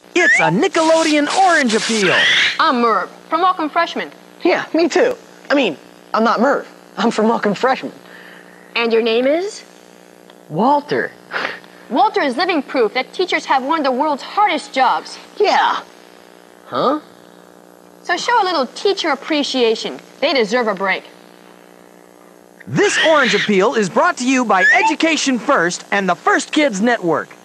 It's a Nickelodeon Orange Appeal. I'm Merv, from Welcome Freshman. Yeah, me too. I mean, I'm not Merv. I'm from Welcome Freshman. And your name is? Walter. Walter is living proof that teachers have one of the world's hardest jobs. Yeah. Huh? So show a little teacher appreciation. They deserve a break. This Orange Appeal is brought to you by Education First and the First Kids Network.